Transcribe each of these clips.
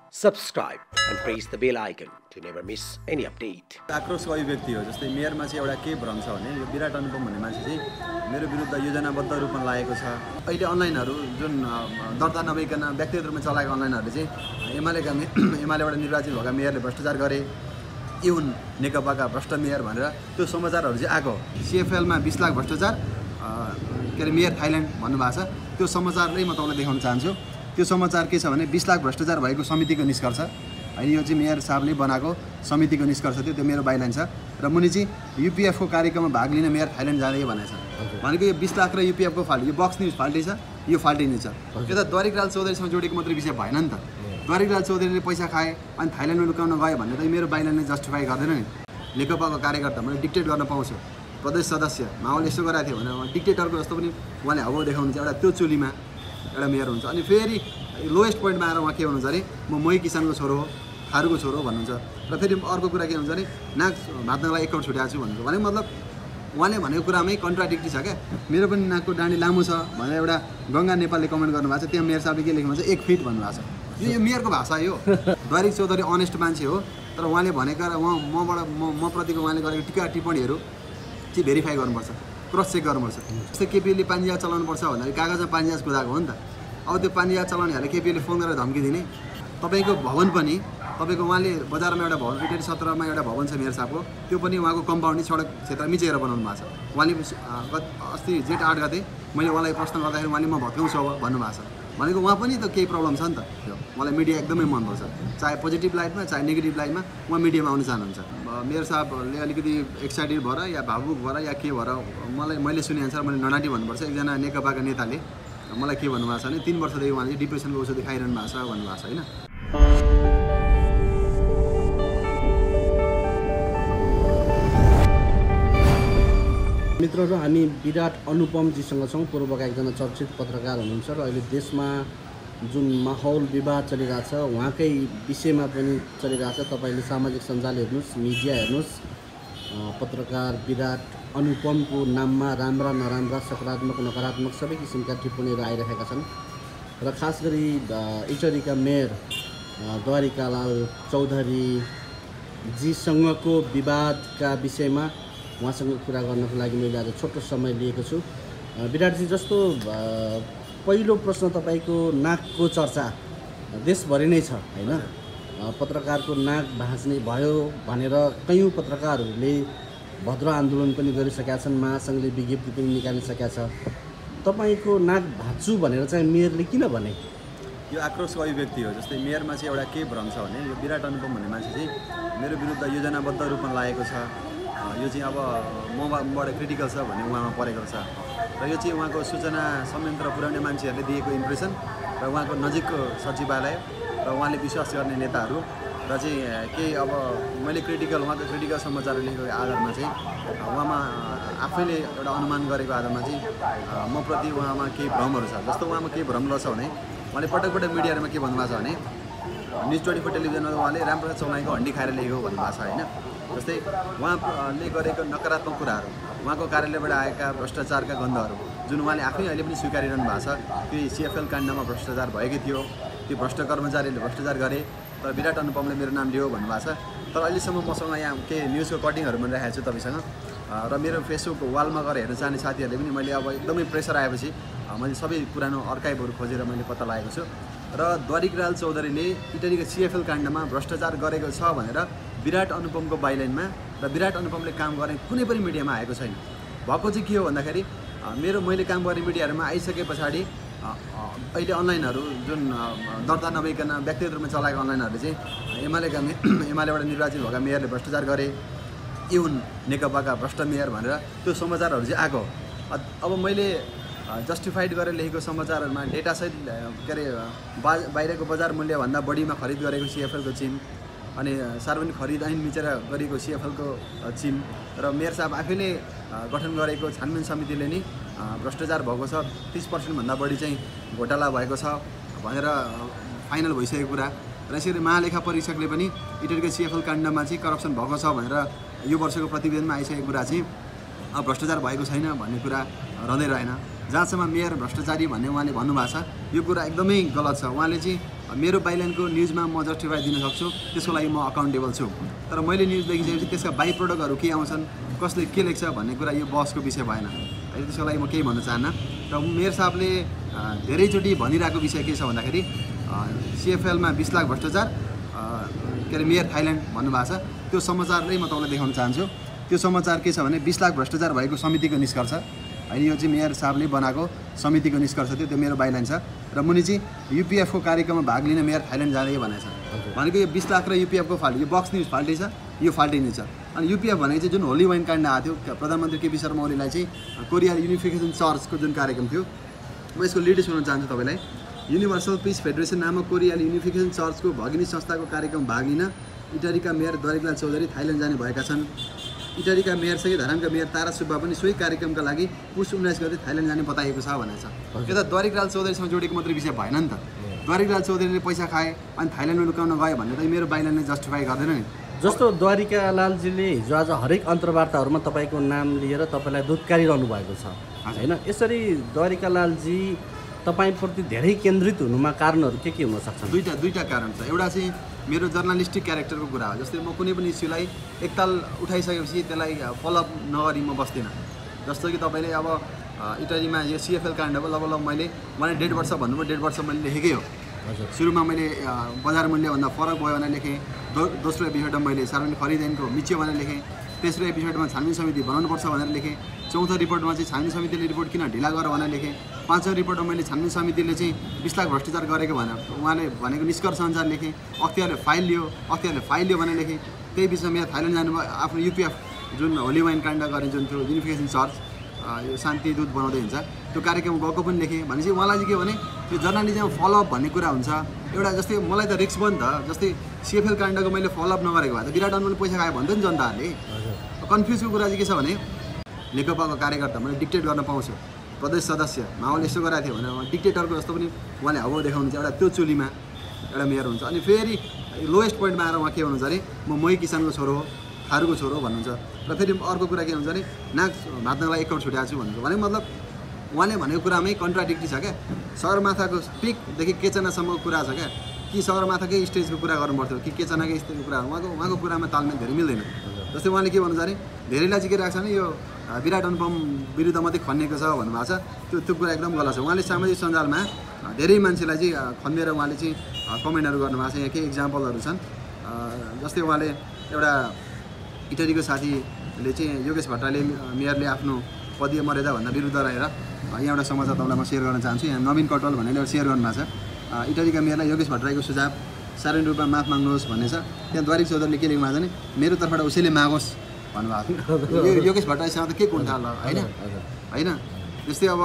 subscribe and press the bell icon to never miss any update. आक्रोशको अभिव्यक्ति हो। जस्तै मेयरमा चाहिँ एउटा के भ्रम छ भने यो विराट अनुपम भन्ने मान्छे चाहिँ मेरो विरुद्ध योजनाबद्ध रूपमा लागेको छ। अहिले अनलाइनहरू जुन दर्ता नभइकन व्यक्तिगत रूपमा चलाएको अनलाइनहरू चाहिँ एमालेबाट निर्वाचित भएका मेयरले भ्रष्टाचार गरे, यी हुन् नेकपाका भ्रष्ट मेयर भनेर त्यो समाचारहरू चाहिँ आएको। सिएफएलमा 20 लाख भ्रष्टाचार के अरे मेयर थाइल्यान्ड भन्नुभएको छ। त्यो समाचारलाई म तपाईँलाई देखाउन चाहन्छु। त्यो समाचार के छ भने 20 लाख भ्रष्टाचार भएको समितिको निष्कर्ष होइन, यो चाहिँ मेयर साहबले बनाएको समितिको निष्कर्ष थियो। त्यो मेरो बाइलाइन छ र मुनि चाहिँ युपिएफको कार्यक्रममा भाग लिन मेयर थाइल्यान्ड जाँदै भनेको छ। भनेको यो 20 लाख र युपिएफको फाल्टो, यो बक्स न्युज फाल्टै छ, यो फाल्टै नै छ। यो त द्वारिकलाल चौधरीसँग जोडेको मात्रै विषय भएन नि त। द्वारिकलाल चौधरीले पैसा खाए अनि थाइल्यान्डमा लुकाउन गयो भन्ने त मेरो बाइलाइनले जस्टिफाई गर्दैन नि। नेकपाको कार्यकर्ता मैले डिक्टेट गर्न पाउँछु। प्रदेश सदस्य माओले यसो गराएको थियो भने डिक्टेटरको जस्तो पनि उहाँले हावा देखाउनुहुन्छ। एउटा त्यो चुलीमा एउटा मेयर हुन्छ अनि फेरि लोएस्ट पोइन्टमा आएर उहाँ के भन्नुहुन्छ अरे मै किसानको छोरो हो, थारूको छोरो हो भन्नुहुन्छ। र फेरि अर्को कुरा के हुन्छ भने नाक भात्नको लागि 1 करोड छुट्याएको छु भन्नुहुन्छ। भने मतलब उहाँले भनेको कुरामै कन्ट्राडिक्टी छ क्या। मेरो पनि नाकको डाँडी लामो छ भनेर एउटा गङ्गा नेपालले कमेन्ट गर्नुभएको छ। त्यहाँ मेयर साहबले के लेख्नुहुन्छ 1 फिट भन्नुभएको छ। यो मेयरको भाषा हो। द्वारिक चौधरी अनेस्ट मान्छे हो, तर उहाँले भनेका र म प्रतिको उहाँले गरेको टिका टिप्पणीहरू चाहिँ भेरिफाई गर्नुपर्छ, क्रस चेक गर्नुपर्छ। जस्तै केपीले पानीजहाज चलाउनुपर्छ भन्दाखेरि कागजमा पानीजहाज कुदाएको हो नि त। अब त्यो पानीजहाज चलाउनेहरूले केपीले फोन गरेर धम्की दिने। तपाईँको भवन पनि तपाईँको उहाँले बजारमा एउटा भवन इटरी 17मा एउटा भवन छ मेयर साहबको, त्यो पनि उहाँको कम्पाउन्ड सडक क्षेत्र मिचेर बनाउनु भएको छ। उहाँले अस्ति जेठ 8 गते मैले उहाँलाई प्रश्न गर्दाखेरि उहाँले म भत्काउँछु अब भन्नुभएको छ। भनेको उहाँ पनि त केही प्रब्लम छ नि त। मलाई मिडिया एकदमै मनपर्छ, चाहे पोजिटिभ लाइटमा चाहे नेगेटिभ लाइटमा उहाँ मिडियामा आउन चाहनुहुन्छ। मेयर साहबले अलिकति एक्साइटेड भएर या भावुक भएर या के भएर मैले सुने अनुसार मैले नडाटी भन्नुपर्छ। एकजना नेकपाका नेताले मलाई के भन्नुभएको छ भने 3 वर्षदेखि उहाँले डिप्रेसनको औषधि खाइरहनु भएको छ भन्नुभएको छ होइन। मित्रहरू, हामी विराट अनुपमजीसँग छौँ। पूर्वका एकजना चर्चित पत्रकार हुनुहुन्छ र अहिले देशमा जुन माहौल विवाद चलिरहेछ उहाँकै विषयमा पनि चलिरहेछ। तपाईँले सामाजिक सञ्जाल हेर्नुहोस्, मिडिया हेर्नुहोस्, पत्रकार विराट अनुपमको नाममा राम्रा नराम्रा सकारात्मक नकारात्मक सबै किसिमका टिप्पणीहरू आइरहेका छन्। र खास गरी इटरीका मेयर द्वारिकालाल चौधरीजीसँगको विवादका विषयमा उहाँसँग कुरा गर्नको लागि मैले आज छोटो समय लिएको छु। विराटजी, जस्तो पहिलो प्रश्न, तपाईँको नाकको चर्चा देशभरि नै छ होइन। पत्रकारको नाक भाँच्ने भयो भनेर कयौँ पत्रकारहरूले भद्र आन्दोलन पनि गरिसकेका छन्, महासङ्घले विज्ञप्ति पनि निकालिसकेका छ। तपाईँको नाक भाँच्छु भनेर चाहिँ मेयरले किन भने? यो आक्रोशको अभिव्यक्ति हो। जस्तै मेयरमा चाहिँ एउटा के भ्रम छ भने यो विराट अनुपम भन्ने मान्छे चाहिँ मेरो विरुद्ध योजनाबद्ध रूपमा लागेको छ। यो चाहिँ अब मबाट क्रिटिकल छ भन्ने उहाँमा परेको छ। र यो चाहिँ उहाँको सूचना संयन्त्र पुर्याउने मान्छेहरूले दिएको इम्प्रेसन र उहाँको नजिकको सचिवालय र उहाँले विश्वास गर्ने नेताहरू र चाहिँ केही अब मैले उहाँको क्रिटिकल समाचार लेखेको आधारमा चाहिँ उहाँमा आफैले एउटा अनुमान गरेको आधारमा चाहिँ म प्रति उहाँमा केही भ्रमहरू छ। जस्तो उहाँमा केही भ्रम रहेछ भने उहाँले पटक पटक मिडियामा के भन्नुभएको छ भने न्युज 24 टेलिभिजनमा उहाँले राम्रो चौलाइको हड्डी खाएर लेखेको भन्नुभएको छ होइन। जस्तै उहाँले गरेको नकारात्मक कुराहरू, उहाँको कार्यालयबाट आएका भ्रष्टाचारका गन्धहरू जुन उहाँले आफै अहिले पनि स्वीकारिरहनु भएको छ। त्यो सिएफएल काण्डमा भ्रष्टाचार भएकै थियो, त्यो भ्रष्ट कर्मचारीले भ्रष्टाचार गरे तर विराट अनुपमले मेरो नाम लियो भन्नुभएको छ। तर अहिलेसम्म मसँग यहाँ केही न्युजको कटिङहरू पनि राखेको छु तपाईँसँग र मेरो फेसबुक वालमा गएर हेर्न चाहने साथीहरूले पनि मैले अब एकदमै प्रेसर आएपछि मैले सबै पुरानो अर्काइभहरू खोजेर मैले पत्ता लागेको छु। र द्वारिकलाल चौधरीले इटरीको सिएफएल काण्डमा भ्रष्टाचार गरेको छ भनेर विराट अनुपमको बाइलाइनमा र विराट अनुपमले काम गर्ने कुनै पनि मिडियामा आएको छैन। भएको चाहिँ के हो भन्दाखेरि मैले काम गर्ने मिडियाहरूमा आइसके पछाडि अहिले अनलाइनहरू जुन दर्ता नभइकन व्यक्तिगत रूपमा चलाएको अनलाइनहरूले चाहिँ एमालेबाट निर्वाचित भएका मेयरले भ्रष्टाचार गरे, यी हुन् नेकपाका भ्रष्ट मेयर भनेर त्यो समाचारहरू चाहिँ आएको। अब मैले जस्टिफाइड गरेर लेखेको समाचारहरूमा डेटासहित के अरे बाहिरको बजार मूल्यभन्दा बढीमा खरिद गरेको सिएफएलको चिम अनि सार्वजनिक खरिद ऐन मिचेर गरेको सिएफएलको चिम र मेयर साहब आफैले गठन गरेको छानबिन समितिले नि भ्रष्टाचार भएको छ, 30% भन्दा बढी चाहिँ घोटाला भएको छ भनेर फाइनल भइसकेको कुरा र यसरी महालेखा परीक्षकले पनि इटरीको सिएफएल काण्डमा चाहिँ करप्सन भएको छ भनेर यो वर्षको प्रतिवेदनमा आइसकेको कुरा चाहिँ भ्रष्टाचार भएको छैन भन्ने कुरा रहँदै रहेन। जहाँसम्म मेयर भ्रष्टाचारी भन्ने उहाँले भन्नुभएको छ यो कुरा एकदमै गलत छ। उहाँले चाहिँ मेरो बाइलाइनको न्युजमा म जस्टिफाई दिन सक्छु, त्यसको लागि म अकाउन्टेबल छु। तर मैले न्युज लेखिसकेपछि त्यसका बाई प्रोडक्टहरू के आउँछन्, कसले के लेख्छ भन्ने कुरा यो बहसको विषय भएन है। त्यसको लागि म केही भन्न चाहन्न। र मेयर साहबले धेरैचोटि भनिरहेको विषय के छ भन्दाखेरि CFL मा 20 लाख भ्रष्टाचार के अरे मेयर थाइल्यान्ड भन्नुभएको छ। त्यो समाचारलाई म तपाईँलाई देखाउन चाहन्छु। त्यो समाचार के छ भने 20 लाख भ्रष्टाचार भएको समितिको निष्कर्ष होइन, यो चाहिँ मेयर साहबले बनाएको समितिको निष्कर्ष थियो। त्यो मेरो बाइलाइन छ। र मुनि चाहिँ UPF को कार्यक्रममा भाग लिन मेयर थाइल्यान्ड जाने भनेको छ। भनेको यो 20 लाख र UPF को फाल्टो, यो बक्स न्युज फाल्टै छ, यो फाल्टै नै छ। अनि UPF भनेको चाहिँ जुन होली वाइन काण्ड आएको थियो, प्रधानमन्त्री KP शर्मा ओलीलाई चाहिँ कोरिया युनिफिकेसन चर्चको जुन कार्यक्रम थियो, म यसको लिड सुनाउन चाहन्छु तपाईँलाई। युनिभर्सल पिस फेडरेसन नामक कोरिया युनिफिकेसन चर्चको भगिनी संस्थाको कार्यक्रम भाग लिन इटलीका मेयर द्वारिकलाल चौधरी थाइल्यान्ड जाने भएका छन्। इटलीका मेयरसँगै धरानका मेयर तारा सुब्बा पनि सोही कार्यक्रमका लागि पुस 19 गते थाइल्यान्ड जाने बताइएको छ भनेको छ। यो त द्वारिकलाल चौधरीसँग जोडेको मात्रै विषय भएन नि त। द्वारिकलाल चौधरीले पैसा खाए अनि थाइल्यान्डमा लुकाउन गयो भन्ने त मेरो बाइलाइनले जस्टिफाई गर्दैन नि। जस्तो द्वारिकालालजीले हिजो आज हरेक अन्तर्वार्ताहरूमा तपाईँको नाम लिएर तपाईँलाई दुत्कारिरहनु भएको छ होइन। यसरी द्वारिकालालजी तपाईँप्रति धेरै केन्द्रित हुनुमा कारणहरू के हुन सक्छन्? दुईटा कारण छ। एउटा चाहिँ मेरो जर्नलिस्टिक क्यारेक्टरको कुरा हो। जस्तै म कुनै पनि इस्युलाई एकताल उठाइसकेपछि त्यसलाई फलोअप नगरी म बस्दिनँ। जस्तो कि तपाईँले अब इटलीमा यो CFL काण्ड अब लगभग मैले 1.5 वर्ष भन्नुभयो, 1.5 वर्ष मैले लेखेकै हो। सुरुमा मैले बजार मूल्यभन्दा फरक भयो भनेर लेखेँ। दोस्रो एपिसोडमा मैले सार्वजनिक खरिद ऐनको मिच्यो भनेर लेखेँ। तेस्रो एपिसोडमा छानबिन समिति बनाउनुपर्छ भनेर लेखेँ। चौथो रिपोर्टमा चाहिँ छानबिन समितिले रिपोर्ट किन ढिला गर भनेर लेखेँ। पाँचौँ रिपोर्टमा मैले छानबिन समितिले चाहिँ 20 लाख भ्रष्टाचार गरेको भनेर उहाँले भनेको निष्कर्ष अनुसार लेखेँ। अख्तियारले फाइल लियो भनेर लेखेँ। त्यही बिचमा मेरो थाइल्यान्ड जानुभयो। आफ्नो UPF जुन होली वाइन काण्ड गर्ने जुन थियो युनिफिकेसन चर्च, यो शान्ति दूत बनाउँदै हुन्छ, त्यो कार्यक्रम गएको पनि लेखेँ। भनेपछि उहाँलाई चाहिँ के भने यो जर्नलिजममा फलोअप भन्ने कुरा हुन्छ एउटा। जस्तै मलाई त रिस्क भयो नि त। जस्तै CFL काण्डको मैले फलोअप नगरेको भए त विराट अनमोलले पैसा खायो भन्थ्यो नि जनताहरूले। कन्फ्युजको कुरा चाहिँ के छ भने नेकपाको कार्यकर्ता मैले डिक्टेट गर्न पाउँछु, प्रदेश सदस्य माहौल यसो गराएको थियो भने डिक्टेटरको जस्तो पनि उहाँले हावा देखाउनुहुन्छ। एउटा त्यो चुलीमा एउटा मेयर हुन्छ। अनि फेरि लोएस्ट पोइन्टमा आएर उहाँ के भन्नुहुन्छ अरे मै किसानको छोरो हो, थारूको छोरो हो भन्नुहुन्छ। र फेरि अर्को कुरा के हुन्छ भने नाक भात्नको लागि 1 करोड छुट्याएको छु भन्नुहुन्छ। भनेको मतलब उहाँले भनेको कुरामै कन्ट्राडिक्टी छ क्या। सगरमाथाको पिकदेखि केचनासम्मको कुरा छ क्या। कि सगरमाथाकै स्टेजको कुरा गर्नुपर्थ्यो कि केचनाकै स्टेजको कुरा, उहाँको कुरामा तालमेल धेरै मिल्दैन। जस्तै उहाँले के भन्नुहुन्छ अरे धेरैलाई चाहिँ के राख्छ भने यो विराट अनुपम विरुद्ध मात्रै खनिएको छ भन्नुभएको छ। त्यो कुरा एकदम गलत छ। उहाँले सामाजिक सञ्जालमा धेरै मान्छेलाई चाहिँ खनेर उहाँले चाहिँ कमेन्टहरू गर्नुभएको छ। यहाँ केही इक्जाम्पलहरू छन्। जस्तै उहाँले एउटा इटलीको साथीले चाहिँ योगेश भट्टराईले मेयरले आफ्नो पदीय मर्यादाभन्दा विरुद्ध रहेर यहाँ एउटा समाचार तपाईँलाई म सेयर गर्न चाहन्छु। यहाँ नवीन कटवाल भन्नेले एउटा सेयर गर्नुभएको छ। इटलीका मेयरलाई योगेश भट्टराईको सुझाव सार्वजनिक रूपमा माफ माग्नुहोस् भन्ने छ। त्यहाँ द्वारिक चौधरीले के लेख्नु भएको छ भने मेरो तर्फबाट उसैले मागोस् भन्नुभएको छ। यो योगेश भट्टराईसँग त के कुण्ठा ल होइन। जस्तै अब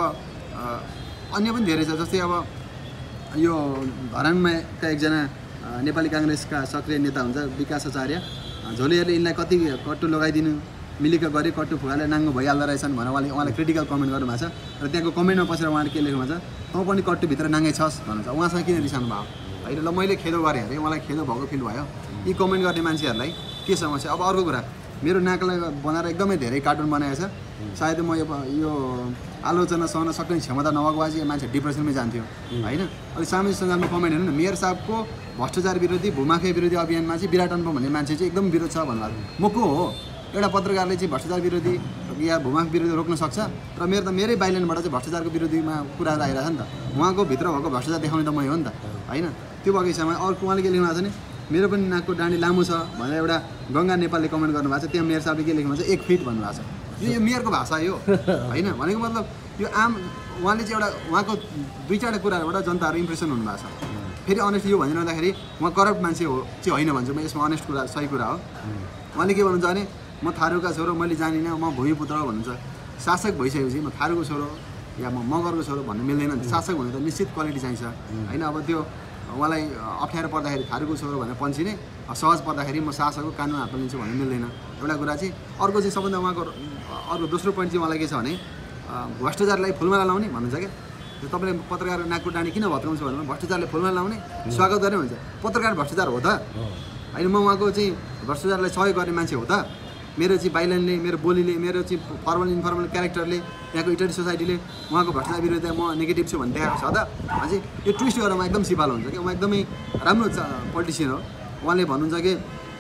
अन्य पनि धेरै छ। जस्तै अब यो धरानमा एकजना नेपाली काङ्ग्रेसका सक्रिय नेता हुन्छ विकास आचार्य, झोलेहरूले यिनलाई कति कट्टु लगाइदिनु मिलेको गरे कट्टु फुगाले नाङ्गो भइहाल्दो रहेछन् भनेर उहाँले क्रिटिकल कमेन्ट गर्नुभएको छ। र त्यहाँको कमेन्टमा पसेर उहाँले के लेख्नु भएको छ, तँ पनि कट्टुभित्र नाङ्गै छस् भन्नुहुन्छ। उहाँसँग किन रिसाउनु भयो होइन? ल मैले खेदो गरेँ अरे, उहाँलाई खेदो भएको फिल भयो। यी कमेन्ट गर्ने मान्छेहरूलाई के समस्या? अब अर्को कुरा, मेरो नाकलाई बनाएर एकदमै धेरै कार्टुन बनाएको छ। सायद म यो आलोचना सहन सक्ने क्षमता नभएको भए चाहिँ मान्छे डिप्रेसनमै जान्थ्यो होइन। अहिले सामाजिक सञ्जालमा कमेन्ट हेर्नु न, मेयर साहबको भ्रष्टाचार विरोधी भूमाफिया विरोधी अभियानमा चाहिँ विराट अनुपम भन्ने मान्छे चाहिँ एकदम विरोध छ भन्नुभएको। म को हो? एउटा पत्रकारले चाहिँ भ्रष्टाचार विरोधी या भूमाफिया विरोधी रोक्न सक्छ? र मेरो त मेरै बाइलाइनबाट चाहिँ भ्रष्टाचारको विरोधीमा कुरा आइरहेको छ नि त। उहाँको भित्र भएको भ्रष्टाचार देखाउने त मै हो नि त होइन। त्यो भएको हिसाबमा अर्को उहाँले के लेख्नु भएको छ भने मेरो पनि नाकको डाँडी लामो छ भनेर एउटा गङ्गा नेपालले कमेन्ट गर्नुभएको छ। त्यहाँ मेयर साहबले के लेख्नु भएको छ, 1 फिट भन्नुभएको छ। यो मेयरको भाषा यो होइन। भनेको मतलब यो आम उहाँले चाहिँ एउटा उहाँको 2-4 कुराबाट जनताहरू इम्प्रेसन हुनुभएको छ। फेरि अनेस्ट यो भनिरहँदाखेरि उहाँ करप्ट मान्छे हो चाहिँ होइन भन्छु म। यसमा अनेस्ट कुरा सही कुरा हो। उहाँले के भन्नुहुन्छ भने म थारूका छोरो, मैले जानिनँ, म भूमिपुत्र हो भन्नुहुन्छ। शासक भइसकेपछि म थारूको छोरो या म मगरको छोरो भन्नु मिल्दैन नि। शासक भने त निश्चित क्वालिटी चाहिन्छ होइन। अब त्यो उहाँलाई अप्ठ्यारो पर्दाखेरि थारूको छोरो भनेर पन्छिने, सहज पर्दाखेरि म शासकको कानुन हातमा लिन्छु भन्नु मिल्दैन एउटा कुरा चाहिँ। अर्को चाहिँ सबभन्दा उहाँको अर्को दोस्रो पोइन्ट चाहिँ उहाँलाई के छ भने भ्रष्टाचारलाई फुलमाला लाउने भन्नुहुन्छ क्या। त्यो तपाईँले पत्रकारको नाकको डाँडी किन भत्काउँछ भने भ्रष्टाचारले फुलमाला लाउने स्वागत गर्ने भन्छ। पत्रकार भ्रष्टाचार हो त होइन? म उहाँको चाहिँ भ्रष्टाचारलाई सहयोग गर्ने मान्छे हो त मेरो चाहिँ बाइलाइनले, मेरो बोलीले, मेरो चाहिँ फर्मल इन्फर्मल क्यारेक्टरले, यहाँको इटरी सोसाइटीले उहाँको भ्रष्टाचार विरुद्ध म नेगेटिभ छु भन्ने देखाएको छ त अझै यो ट्विस्ट गरेर उहाँ एकदम सिपालो हुन्छ कि उहाँ एकदमै राम्रो पोलिटिसियन हो। उहाँले भन्नुहुन्छ कि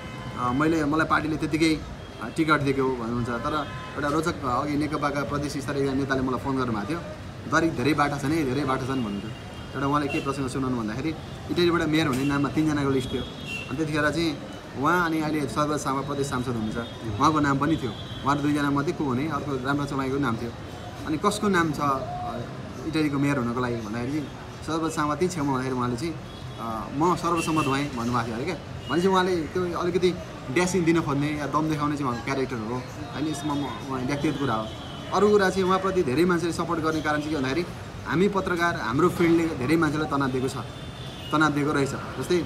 मलाई पार्टीले त्यतिकै टिकट दिएको हो भन्नुहुन्छ। तर एउटा रोचक अघि नेकपाका प्रदेश स्तरीय नेताले मलाई फोन गर्नुभएको थियो, दरिक धेरै बाटा छन् भन्नुहुन्छ। एउटा उहाँले के प्रसङ्ग सुनाउनु भन्दाखेरि इटरीबाट मेयर हुने नाममा 3 जनाको लिस्ट थियो। अनि त्यतिखेर चाहिँ उहाँ अनि अहिले सर्वोच्च सभा प्रदेश सांसद हुनुहुन्छ, उहाँको नाम पनि थियो। उहाँहरू 2 जना मध्ये को हुने, अर्को राम्रो चलाएको नाम थियो। अनि कसको नाम छ इटरीको मेयर हुनको लागि भन्दाखेरि सर्वसम्मति छेउमा भन्दाखेरि उहाँले चाहिँ म सर्वसम्मत भएँ भन्नुभएको थियो अरे क्या। भनेपछि उहाँले त्यो अलिकति ड्यासिङ दिन खोज्ने या दम देखाउने चाहिँ उहाँको क्यारेक्टर हो। होइन, यसमा व्यक्तिगत कुरा हो। अरू कुरा चाहिँ उहाँप्रति धेरै मान्छेले सपोर्ट गर्ने कारण चाहिँ के भन्दाखेरि हामी पत्रकार, हाम्रो फिल्डले धेरै मान्छेलाई तनाव दिएको रहेछ। जस्तै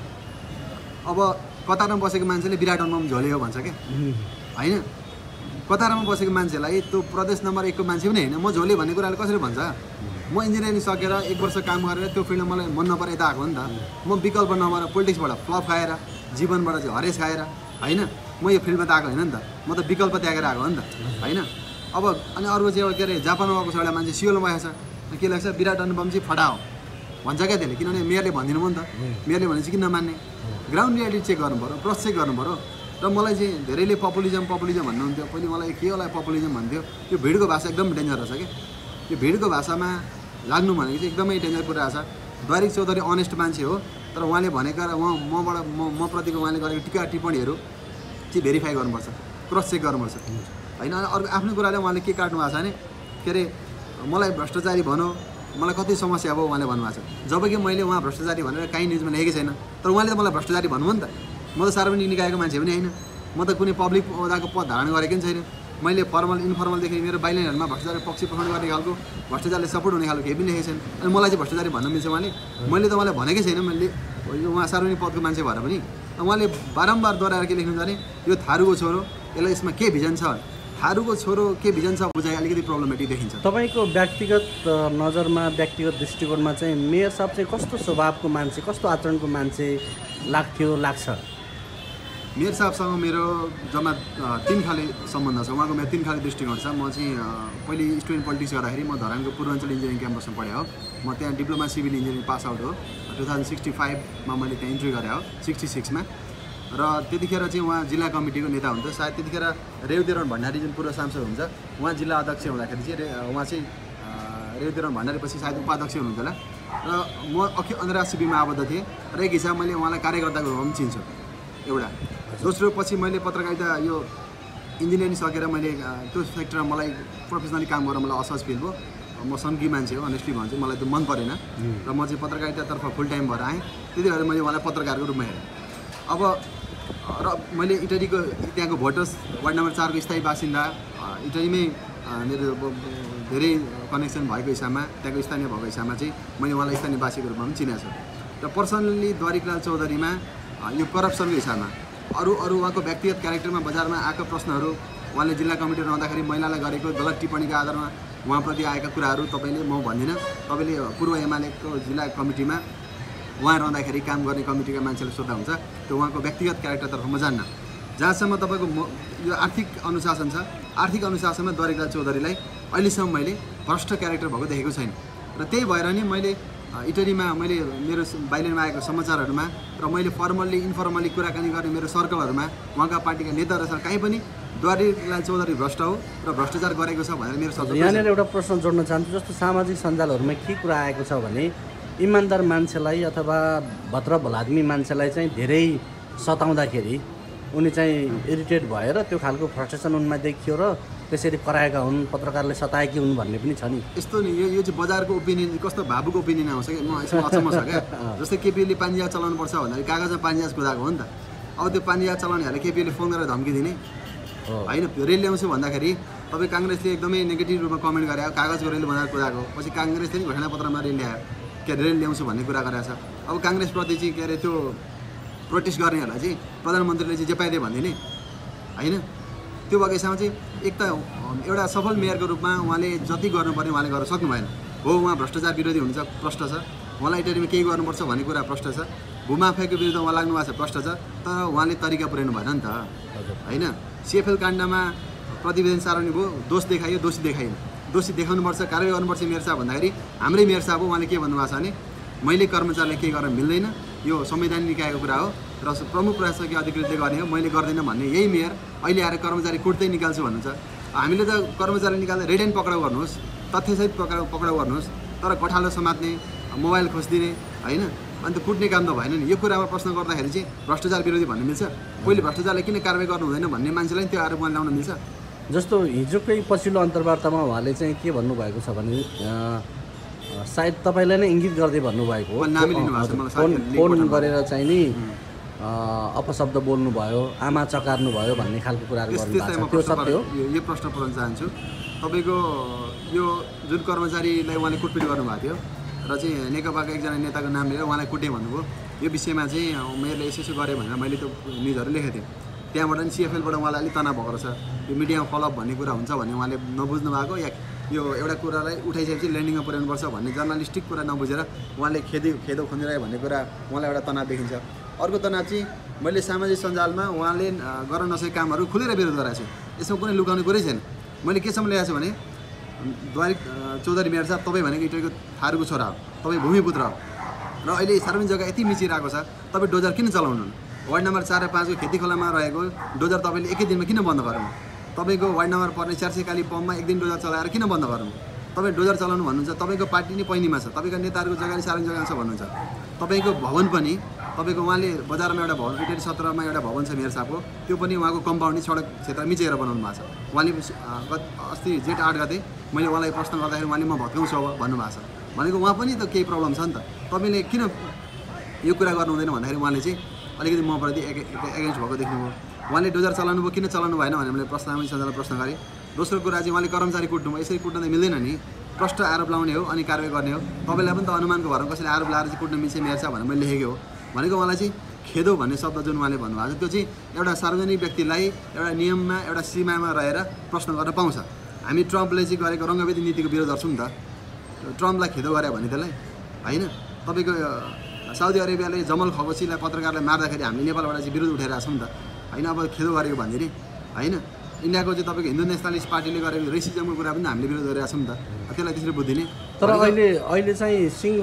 अब कतारमा बसेको मान्छेले विराट अनुपम झोले हो भन्छ क्या, होइन? कतारमा बसेको मान्छेलाई त्यो प्रदेश नम्बर 1 को मान्छे पनि होइन, म झोले भन्ने कुराले कसरी भन्छ? म इन्जिनियरिङ सकेर 1 वर्ष काम गरेर त्यो फिल्डमा मलाई मन नपरे यता आएको हो नि त। म विकल्प नभएर पोलिटिक्सबाट फ्लप खाएर, जीवनबाट चाहिँ हरेस खाएर, होइन, म यो फिल्डमा त आएको होइन नि त। म त विकल्प त्यागेर आएको हो नि त, होइन? अब अनि अर्को चाहिँ के अरे जापानमा गएको छ एउटा मान्छे सियोलमा भएको छ, के लाग्छ विराट अनुपम चाहिँ फटा हो भन्छ क्या त्यसले, किनभने मेयरले भनिदिनु भयो नि त। मेयरले भनेपछि किन नमान्ने? ग्राउन्ड रियालिटी चेक गर्नु पऱ्यो, क्रस चेक गर्नु पऱ्यो। र मलाई चाहिँ धेरैले पपुलिजम भन्नुहुन्थ्यो, पहिले मलाई के होला पपुलिजम भन्थ्यो। यो भिडको भाषा एकदम डेन्जरस छ क्या। यो भिडको भाषामा लाग्नु भनेको चाहिँ एकदमै डेन्जर कुरा छ। द्वारिक चौधरी अनेस्ट मान्छे हो, तर उहाँले भनेका र म प्रतिको उहाँले गरेको टिका टिप्पणीहरू चाहिँ भेरिफाई गर्नुपर्छ, क्रस चेक गर्नुपर्छ, होइन? अर्को आफ्नो कुराले उहाँले के काट्नु भएको छ भने के अरे मलाई भ्रष्टाचारी भनौँ, मलाई कति समस्या अब उहाँले भन्नुभएको छ। जबकि मैले उहाँ भ्रष्टाचारी भनेर काहीँ न्युजमा लेखेको छैन, तर उहाँले त मलाई भ्रष्टाचारी भन्नुभयो नि त। म त सार्वजनिक निकायको मान्छे पनि होइन, म त कुनै पब्लिक ओहदाको पद धारण गरेको पनि छैन। मैले फर्मल इन्फर्मलदेखि मेरो बाइलाइनहरूमा भ्रष्टाचार पक्ष पोषण गर्ने खालको, भ्रष्टाचारले सपोर्ट हुने खालको केही पनि लेखेको छैन। अनि मलाई चाहिँ भ्रष्टाचारी भन्न मिल्छ उहाँले? मैले त उहाँलाई भनेकै छैन, मैले उहाँ सार्वजनिक पदको मान्छे भएर पनि। उहाँले बारम्बार दोहोऱ्याएर के लेख्नुहुन्छ भने यो थारूको छोरो, यसलाई यसमा के भिजन छ, थारूको छोरो के भिजन छ बुझाइ अलिकति प्रब्लमेटिक देखिन्छ। तपाईँको व्यक्तिगत नजरमा, व्यक्तिगत दृष्टिकोणमा चाहिँ मेयर साहब चाहिँ कस्तो स्वभावको मान्छे, कस्तो आचरणको मान्छे लाग्छ? मेयर साहबसँग मेरो जम्मा 3 खाले सम्बन्ध छ। उहाँको मेरो 3 खाले दृष्टिकोण छ। म चाहिँ पहिले स्टुडेन्ट पोलिटिक्स गर्दाखेरि म धरानको पूर्वाञ्चल इन्जिनियरिङ क्याम्पसमा पढेँ हो। म त्यहाँ diploma civil engineering pass out हो। 2065मा मैले त्यहाँ इन्ट्री गरेँ हो, 66मा। र त्यतिखेर चाहिँ उहाँ जिल्ला कमिटीको नेता हुनुहुन्थ्यो। सायद त्यतिखेर रेवतीरण भण्डारी जुन पूर्व सांसद हुन्छ, उहाँ जिल्ला अध्यक्ष हुँदाखेरि चाहिँ उहाँ चाहिँ रेवतीरण भण्डारीपछि सायद उपाध्यक्ष हुनुहुन्थ्यो होला। र म अन्तर्राष्ट्रिय शिविरमा आबद्ध थिएँ र एक हिसाब मैले उहाँलाई कार्यकर्ताको रूपमा पनि चिन्छु एउटा। दोस्रो पछि मैले पत्रकारिता यो इन्जिनियरिङ सकेर मैले त्यो सेक्टरमा मलाई प्रोफेसनली काम गरेर मलाई असहज फिल भयो। म सन्की मान्छे हो, अनेस्टली भन्छु, मलाई त्यो मन परेन र म चाहिँ पत्रकारितातर्फ फुल टाइम भएर आएँ। त्यति भएर मैले उहाँलाई पत्रकारको रूपमा हेरेँ। अब र मैले इटरीको त्यहाँको भोटर्स वार्ड नम्बर 4 को स्थायी बासिन्दा, इटरीमै मेरो धेरै कनेक्सन भएको हिसाबमा, त्यहाँको स्थानीय भएको हिसाबमा चाहिँ मैले उहाँलाई स्थानीयवासीको रूपमा पनि चिनेको छु। र पर्सनल्ली द्वारिकलाल चौधरीमा यो करप्सनको हिसाबमा अरू उहाँको व्यक्तिगत क्यारेक्टरमा बजारमा आएको प्रश्नहरू, उहाँले जिल्ला कमिटी रहँदाखेरि महिलालाई गरेको गलत टिप्पणीका आधारमा उहाँप्रति आएका कुराहरू तपाईँले म भन्दिनँ। तपाईँले पूर्व एमालेको जिल्ला कमिटीमा उहाँ रहँदाखेरि काम गर्ने कमिटीका मान्छेले सोद्धा हुन्छ, त्यो उहाँको व्यक्तिगत क्यारेक्टरतर्फ म जान्न। जहाँसम्म तपाईँको यो आर्थिक अनुशासन छ, आर्थिक अनुशासनमा द्वारिकलाल चौधरीलाई अहिलेसम्म मैले भ्रष्ट क्यारेक्टर भएको देखेको छैन। र त्यही भएर नि मैले इटरीमा मैले मेरो बाहिरमा आएको समाचारहरूमा र मैले फर्मल्ली इन्फर्मल्ली कुराकानी गर्ने मेरो सर्कलहरूमा उहाँका पार्टीका नेताहरूसँग कहीँ पनि द्वारिकलाल चौधरी भ्रष्ट हो र भ्रष्टाचार गरेको छ भनेर मेरो शब्द। यहाँनिर एउटा प्रश्न जोड्न चाहन्छु। जस्तो सामाजिक सञ्जालहरूमा के कुरा आएको छ भने इमान्दार मान्छेलाई अथवा भद्र भलाद्मी मान्छेलाई चाहिँ धेरै सताउँदाखेरि उनी चाहिँ इरिटेट भएर त्यो खालको फ्रस्ट्रेसन उनमा देखियो र त्यसरी कराएका हुन्, पत्रकारले सताएकी हुन् भन्ने पनि छ नि। यस्तो नि यो चाहिँ बजारको ओपिनियन, कस्तो भावुक ओपिनियन आउँछ कि म यसमा अचम्म छ क्या। जस्तै केपीले पानीजहाज चलाउनुपर्छ भन्दाखेरि कागजमा पानीजहाज कुदाएको हो नि त। अब त्यो पानीजहाज चलाउनेहरूले केपीले फोन गरेर धम्की दिने होइन, रेल ल्याउँछु भन्दाखेरि तपाईँ काङ्ग्रेसले एकदमै नेगेटिभ रूपमा कमेन्ट गरे, कागजको रेल बनाएर कुदाएको, पछि काङ्ग्रेसले नि घोषणापत्रमा रेल ल्यायो, के रेल ल्याउँछु भन्ने कुरा गरेको छ। अब काङ्ग्रेसप्रति चाहिँ के अरे त्यो प्रोटेस्ट गर्नेहरूलाई चाहिँ प्रधानमन्त्रीले चाहिँ जे पाइदियो भनिदिने होइन। त्यो भएको हिसाबमा चाहिँ एक त एउटा सफल मेयरको रूपमा उहाँले जति गर्नुपर्ने उहाँले गर्न सक्नु भएन। हो, उहाँ भ्रष्टाचार विरोधी हुनुहुन्छ, प्रष्ट छ। उहाँलाई इटरीमा केही गर्नुपर्छ भन्ने कुरा प्रष्ट छ। भूमाफियाको विरुद्ध उहाँ लाग्नु भएको छ भ्रष्टाचार, तर उहाँले तरिका पुर्याउनु भएन नि त होइन। सिएफएल काण्डमा प्रतिवेदन सार्वजनिक भयो, दोष देखाइयो, दोषी देखाइएन। दोषी देखाउनुपर्छ, कारवाही गर्नुपर्छ मेयर साहब भन्दाखेरि हाम्रै मेयर साहब हो, उहाँले के भन्नुभएको छ भने मैले कर्मचारीलाई केही गर्न मिल्दैन, यो संवैधानिक निकायको कुरा हो र प्रमुख प्रशासकीय अधिकृतले गर्ने हो, मैले गर्दैन भन्ने यही मेयर अहिले आएर कर्मचारी कुट्दै निकाल्छु भन्नुहुन्छ। हामीले त कर्मचारी निकाल्दा रेड एन्ड पक्राउ गर्नुहोस्, तथ्यसहित पक्राउ गर्नुहोस्, तर कठालो समात्ने, मोबाइल खोजिदिने होइन, अन्त कुट्ने काम त भएन नि। यो कुरामा प्रश्न गर्दाखेरि चाहिँ भ्रष्टाचार विरोधी भन्नु मिल्छ? पहिले भ्रष्टाचारलाई किन कारवाही गर्नु हुँदैन भन्ने मान्छेलाई त्यो आरोप ल्याउन मिल्छ? जस्तो हिजोकै पछिल्लो अन्तर्वार्तामा उहाँले चाहिँ के भन्नुभएको छ भने सायद तपाईँलाई नै इङ्गित गर्दै भन्नुभएको हो, फोन गरेर चाहिँ नि अपशब्द बोल्नुभयो, आमा चकार्नु भयो भन्ने खालको कुराहरू गर्नुभएको छ, त्यो सत्य हो? यो प्रश्न पुर्याउन चाहन्छु। तपाईँको यो जुन कर्मचारीलाई उहाँले कुटपिट गर्नुभएको थियो र चाहिँ नेकपाको एकजना नेताको नाम लिएर उहाँलाई कुटे भन्नुभयो, यो विषयमा चाहिँ मेयरले यसो गरेँ भनेर मैले त्यो न्युजहरू लेखेको थिएँ। त्यहाँबाट नि सिएफएलबाट उहाँलाई अलिक तनाव भएको रहेछ, यो मिडियामा फलोअप भन्ने कुरा हुन्छ भन्ने उहाँले नबुझ्नु भएको, या यो एउटा कुरालाई उठाइसकेपछि ल्यान्डिङमा पुर्याउनुपर्छ भन्ने जर्नलिस्टिक कुरा नबुझेर उहाँले खेदो खन्दिरह्यो भन्ने कुरा उहाँलाई एउटा तनाव देखिन्छ। अर्को तनाव चाहिँ मैले सामाजिक सञ्जालमा उहाँले गर्न नसकेको कामहरू खुलेर विरोध गराएको छु, यसमा कुनै लुकाउने कुरै छैन। मैले केसम्म ल्याएको छु भने द्वारिक चौधरी मेयर साहब तपाईँ भनेको इटरीको थारूको छोरा हो, तपाईँ भूमिपुत्र हो र अहिले सार्वजनिक जग्गा यति मिचिरहेको छ, तपाईँ डोजर किन चलाउनु? वार्ड नम्बर 4 र 5 को खेती खोलामा रहेको डोजर तपाईँले एकै दिनमा किन बन्द गर्नु? तपाईँको वार्ड नम्बर पर्ने 400 काली पम्पमा एक दिन डोजर चलाएर किन बन्द गर्नु? तपाईँ डोजर चलाउनु भन्नुहुन्छ, तपाईँको पार्टी नै पैनीमा छ, तपाईँको नेताहरूको जग्गा सार्वजनिक जग्गा छ भन्नुहुन्छ। तपाईँको भवन पनि तपाईँको उहाँले बजारमा एउटा भवन इटरी 17मा एउटा भवन छ मेयर साहबको, त्यो पनि उहाँको कम्पाउन्ड सडक क्षेत्र मिचेर बनाउनु भएको छ। उहाँले अस्ति जेठ 8 गते मैले उहाँलाई प्रश्न गर्दाखेरि उहाँले म भत्काउँछु भन्नुभएको छ भनेको, उहाँ पनि त केही प्रब्लम छ नि त, तपाईँले किन यो कुरा गर्नु हुँदैन भन्दाखेरि उहाँले चाहिँ अलिकति मप्रति एगेन्स्ट भएको देख्नुभयो। उहाँले डोजर चलाउनु भयो, किन चलाउनु भएन भनेर मैले सामाजिक सञ्जालमा प्रश्न गरेँ। दोस्रो कुरा चाहिँ उहाँले कर्मचारी कुट्नु भयो, यसरी कुट्न त मिल्दैन नि, प्रष्ट आरोप लाउने हो अनि कारवाही गर्ने हो। तपाईँलाई पनि त अनुमानको भरमा कसैले आरोप लाएर चाहिँ कुट्न मिल्छ मेयर साहब भनेर मैले लेखेको हो भनेको। उहाँलाई चाहिँ खेदो भन्ने शब्द जुन उहाँले भन्नुभएको छ त्यो चाहिँ एउटा सार्वजनिक व्यक्तिलाई एउटा नियममा एउटा सीमामा रहेर प्रश्न गर्न पाउँछ। हामी ट्रम्पले चाहिँ गरेको रङ्गभेदी नीतिको विरोध गर्छौँ नि त, ट्रम्पलाई खेदो गरे भने त्यसलाई होइन। तपाईँको साउदी अरेबियाले जमल खगोसीलाई पत्रकारलाई मार्दाखेरि हामीले नेपालबाट चाहिँ विरोध उठाइरहेको छौँ नि त होइन। अब खेदो गरेको भन्दाखेरि होइन, इन्डियाको चाहिँ तपाईँको हिन्दू नेसनलिस्ट पार्टीले गरेको रेसिजमको कुरा पनि हामीले विरोध गरिरहेको छौँ नि त, त्यसलाई त्यसरी बुझिदिने। तर अहिले चाहिँ सिङ्गो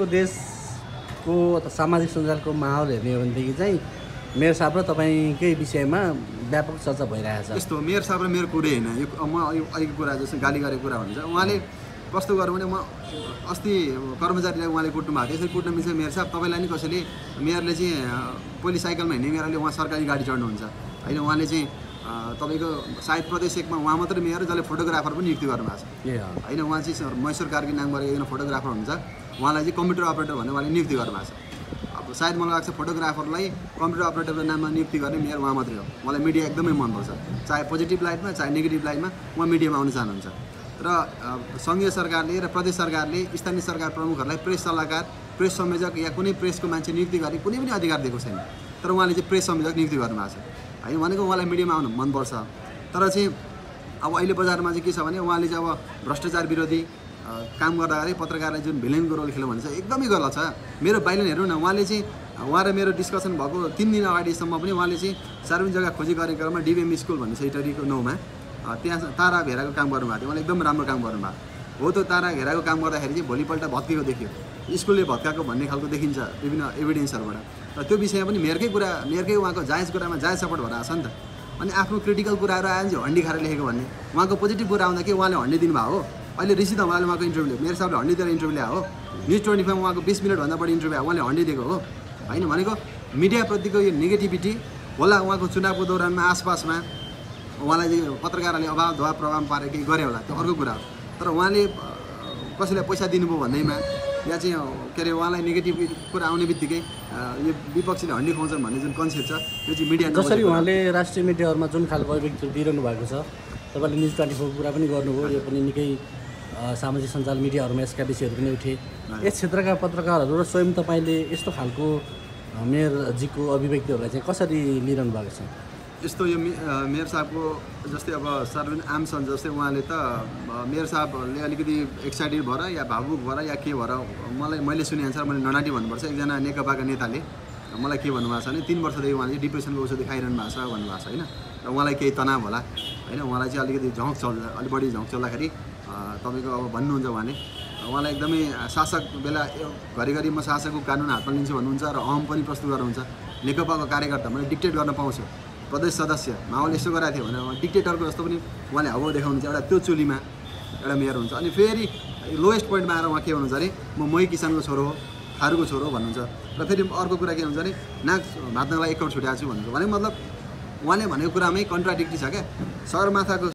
देशको सामाजिक सञ्जालको माहौल हेर्ने हो भनेदेखि चाहिँ मेयर साहब र तपाईँकै विषयमा व्यापक चर्चा भइरहेको छ। यस्तो मेयर साहब र मेरो कुरै होइन, यो म अहिलेको कुरा जस्तो गाली गरेको कुरा हुन्छ। उहाँले कस्तो गर्नु भने म अस्ति कर्मचारीलाई उहाँले कुट्नु भएको थियो, यसरी कुट्न मिल्छ मेयर साहब? तपाईँलाई नि कसैले मेयरले चाहिँ पहिले साइकलमा हिँड्ने मेयरले उहाँ सरकारी गाडी चढ्नुहुन्छ होइन। उहाँले चाहिँ तपाईँको सायद प्रदेश 1 मा उहाँ मात्रै मेयर जसले फोटोग्राफर पनि नियुक्ति गर्नुभएको छ होइन। उहाँ चाहिँ महेश्वर कार्की नामबाट एकजना फोटोग्राफर हुनुहुन्छ, उहाँलाई चाहिँ कम्प्युटर अपरेटर भनेर उहाँले नियुक्ति गर्नुभएको छ। अब सायद मलाई लाग्छ फोटोग्राफरलाई कम्प्युटर अपरेटरको नाममा नियुक्ति गर्ने मेयर उहाँ मात्रै हो। मलाई मिडिया एकदमै मनपर्छ, चाहे पोजिटिभ लाइटमा चाहे नेगेटिभ लाइटमा उहाँ मिडियामा आउन चाहनुहुन्छ। र सङ्घीय सरकारले र प्रदेश सरकारले स्थानीय सरकार प्रमुखहरूलाई प्रेस सल्लाहकार, प्रेस संयोजक या कुनै प्रेसको मान्छे नियुक्ति गर्ने कुनै पनि अधिकार दिएको छैन, तर उहाँले चाहिँ प्रेस संयोजक नियुक्ति गर्नुभएको छ होइन। भनेको उहाँलाई मिडियामा आउनु मनपर्छ, तर चाहिँ अब अहिले बजारमा चाहिँ के छ भने उहाँले चाहिँ अब भ्रष्टाचार विरोधी काम गर्दाखेरि पत्रकारले जुन भिलेनको रोल खेल्नु भनेको छ एकदमै गलत छ। मेरो बाइलाइन हेर्नु न, उहाँले चाहिँ उहाँ र मेरो डिस्कसन भएको 3 दिन अगाडिसम्म पनि उहाँले चाहिँ सार्वजनिक जग्गा खोजी कार्यक्रममा डिबिएम स्कुल भन्ने छ इटरीको 9 मा त्यहाँ तारा घेराको काम गर्नुभएको थियो। उहाँले एकदम राम्रो काम गर्नुभएको हो। त्यो तारा घेराको काम गर्दाखेरि चाहिँ भोलिपल्ट भत्केको देखियो, स्कुलले भत्काएको भन्ने खालको देखिन्छ विभिन्न एभिडेन्सहरूबाट। र त्यो विषयमा पनि मेयरकै उहाँको जायज कुरामा जायज सपोर्ट भएर आएको छ नि त। अनि आफ्नो क्रिटिकल कुराहरू आयो भने हन्डी खाएर लेखेको भन्ने, उहाँको पोजिटिभ कुरा आउँदा कि उहाँले हन्डी दिनुभएको हो। अहिले ऋषि धमालले उहाँको इन्टरभ्यू लियो, मेयर साहबले हन्डी दिएर इन्टरभ्यू ल्यायो हो। न्युज 25 मा उहाँको 20 मिनटभन्दा बढी इन्टरभ्यू उहाँले हन्डी दिएको हो होइन। भनेको मिडियाप्रतिको यो नेगेटिभिटी होला, उहाँको चुनावको दौरानमा आसपासमा उहाँलाई चाहिँ पत्रकारहरूले अभाव दबाव प्रभाव पारेर केही गरे होला, त्यो अर्को कुरा हो। तर उहाँले कसैलाई पैसा दिनुभयो भन्दैमा या चाहिँ के अरे उहाँलाई नेगेटिभ कुरा आउने बित्तिकै यो विपक्षीले हन्डी खुवाउँछन् भन्ने जुन कन्सेप्ट छ यो चाहिँ मिडिया जसरी उहाँले राष्ट्रिय मिडियाहरूमा जुन खालको अभिव्यक्ति दिइरहनु भएको छ, तपाईँले न्युज 24 कुरा पनि गर्नुभयो, यो पनि निकै सामाजिक सञ्जाल मिडियाहरूमा यसका विषयहरू पनि उठे। यस क्षेत्रका पत्रकारहरू र स्वयं तपाईँले यस्तो खालको मेयरजीको अभिव्यक्तिहरूलाई चाहिँ कसरी लिइरहनु भएको छ? यस्तो यो मेयर साहबको जस्तै अब सार्वजनिक आम छन् जस्तै उहाँले त मेयर साहबले अलिकति एक्साइटेड भएर या भावुक भएर या के भएर मैले सुने अनुसार मैले ननाटी भन्नुपर्छ, एकजना नेकपाका नेताले मलाई के भन्नुभएको छ भने 3 वर्षदेखि उहाँले चाहिँ डिप्रेसनको औषधि खाइरहनु भएको छ भन्नुभएको छ होइन। र उहाँलाई केही तनाव होला होइन, उहाँलाई चाहिँ अलिकति झोक चल्छ, अलिक बढी झोक चल्दाखेरि तपाईँको अब भन्नुहुन्छ उहाँलाई एकदमै शासक बेला घरिघरि म शासकको कानुन हातमा लिन्छु भन्नुहुन्छ र अहम पनि प्रस्तुत गर्नुहुन्छ। नेकपाको कार्यकर्ता मैले डिक्टेट गर्न पाउँछु, प्रदेश सदस्य माहौल यसो गराएको थियो भने डिक्टेटरको जस्तो पनि उहाँले हाउ देखाउनुहुन्छ एउटा त्यो चुलीमा एउटा मेयर हुन्छ। अनि फेरि लोएस्ट पोइन्टमा आएर उहाँ के भन्नुहुन्छ अरे म मोही किसानको छोरो हो, थारूको छोरो हो भन्नुहुन्छ। र फेरि अर्को कुरा के हुन्छ भने नाक भात्नको लागि 1 करोड छुट्याएको छु भन्नुहुन्छ। भने मतलब उहाँले भनेको कुरामै कन्ट्राडिक्टी छ क्या। सगरमाथाको